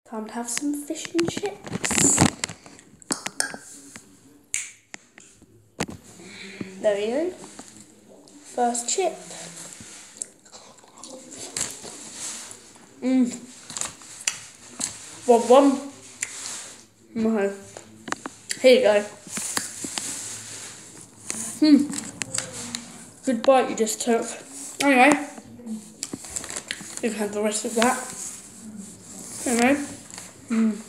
Time to have some fish and chips. There we go. First chip. One. No. Here you go. Good bite you just took. Anyway, you can have the rest of that. Anyway.